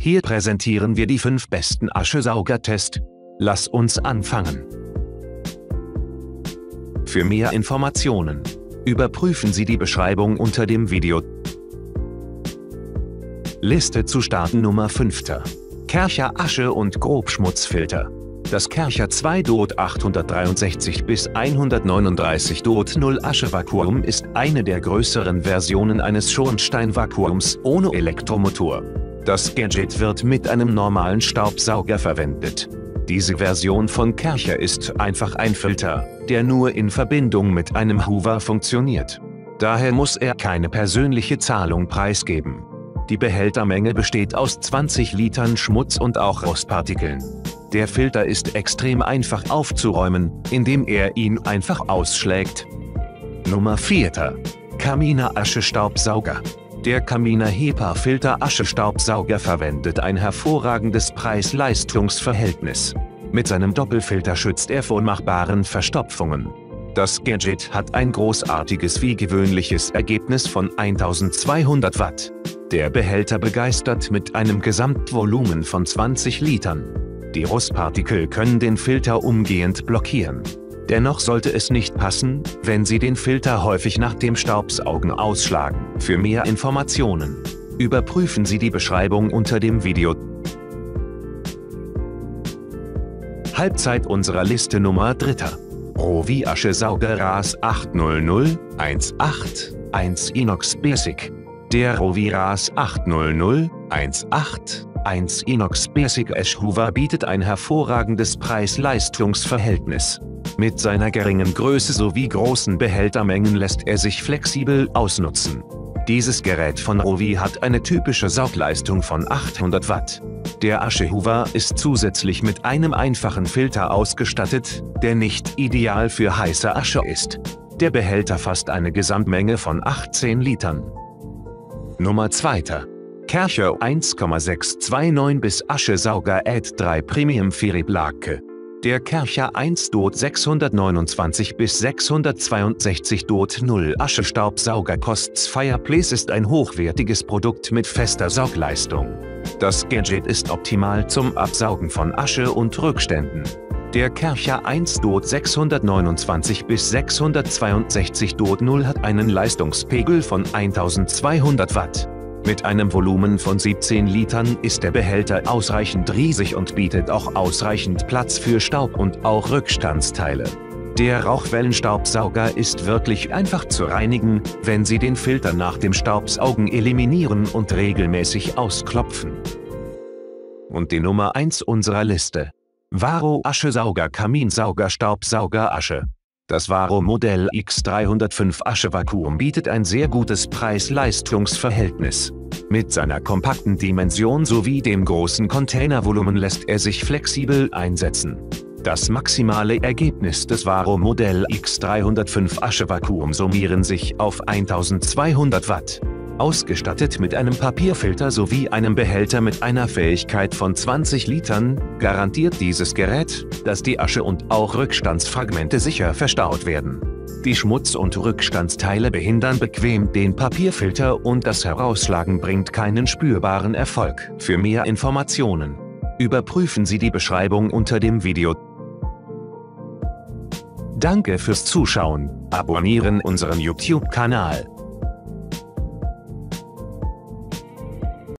Hier präsentieren wir die 5 besten Aschesaugertests. Lass uns anfangen. Für mehr Informationen überprüfen Sie die Beschreibung unter dem Video. Liste zu starten Nummer 5. Kärcher Asche- und Grobschmutzfilter. Das Kärcher 2 DOT 863 bis 139 DOT 0 Aschevakuum ist eine der größeren Versionen eines Schornsteinvakuums ohne Elektromotor. Das Gadget wird mit einem normalen Staubsauger verwendet. Diese Version von Kärcher ist einfach ein Filter, der nur in Verbindung mit einem Hoover funktioniert. Daher muss er keine persönliche Zahlung preisgeben. Die Behältermenge besteht aus 20 Litern Schmutz und auch Rostpartikeln. Der Filter ist extrem einfach aufzuräumen, indem er ihn einfach ausschlägt. Nummer 4. Camina Aschestaubsauger. Der Camina HEPA Filter Aschestaubsauger verwendet ein hervorragendes Preis-Leistungs-Verhältnis. Mit seinem Doppelfilter schützt er vor machbaren Verstopfungen. Das Gadget hat ein großartiges wie gewöhnliches Ergebnis von 1200 Watt. Der Behälter begeistert mit einem Gesamtvolumen von 20 Litern. Die Rostpartikel können den Filter umgehend blockieren. Dennoch sollte es nicht passen, wenn Sie den Filter häufig nach dem Staubsaugen ausschlagen. Für mehr Informationen überprüfen Sie die Beschreibung unter dem Video. Halbzeit unserer Liste Nummer 3. Rovi Aschesauger RAS 800181 Inox Basic. Der Rovi RAS 800181 Inox Basic Ash Hoover bietet ein hervorragendes Preis-Leistungs-Verhältnis. Mit seiner geringen Größe sowie großen Behältermengen lässt er sich flexibel ausnutzen. Dieses Gerät von Rovi hat eine typische Saugleistung von 800 Watt. Der Aschehoover ist zusätzlich mit einem einfachen Filter ausgestattet, der nicht ideal für heiße Asche ist. Der Behälter fasst eine Gesamtmenge von 18 Litern. Nummer 2. Kärcher 1,629 bis Aschesauger Ad 3 Premium Feriblake. Der Kärcher 1 DOT 629 bis 662 DOT 0 Aschestaubsauger Costs Fireplace ist ein hochwertiges Produkt mit fester Saugleistung. Das Gadget ist optimal zum Absaugen von Asche und Rückständen. Der Kärcher 1 DOT 629 bis 662 DOT 0 hat einen Leistungspegel von 1200 Watt. Mit einem Volumen von 17 Litern ist der Behälter ausreichend riesig und bietet auch ausreichend Platz für Staub und auch Rückstandsteile. Der Rauchwellenstaubsauger ist wirklich einfach zu reinigen, wenn Sie den Filter nach dem Staubsaugen eliminieren und regelmäßig ausklopfen. Und die Nummer 1 unserer Liste. Varo Aschesauger Kaminsauger Staubsauger Asche. Das Varo Modell X305 Aschevakuum bietet ein sehr gutes Preis-Leistungs-Verhältnis. Mit seiner kompakten Dimension sowie dem großen Containervolumen lässt er sich flexibel einsetzen. Das maximale Ergebnis des Varo Modell X305 Aschevakuum summieren sich auf 1200 Watt. Ausgestattet mit einem Papierfilter sowie einem Behälter mit einer Fähigkeit von 20 Litern, garantiert dieses Gerät, dass die Asche und auch Rückstandsfragmente sicher verstaut werden. Die Schmutz- und Rückstandsteile behindern bequem den Papierfilter und das Herausschlagen bringt keinen spürbaren Erfolg. Für mehr Informationen überprüfen Sie die Beschreibung unter dem Video. Danke fürs Zuschauen, abonnieren unseren YouTube-Kanal.